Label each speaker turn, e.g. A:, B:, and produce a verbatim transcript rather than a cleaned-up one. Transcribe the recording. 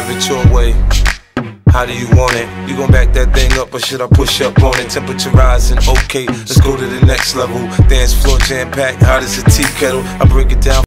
A: have it your way. How do you want it? You gon' back that thing up or should I push up on it? Temperature rising, okay, let's go to the next level. Dance floor jam packed, hot as a tea kettle. I break it down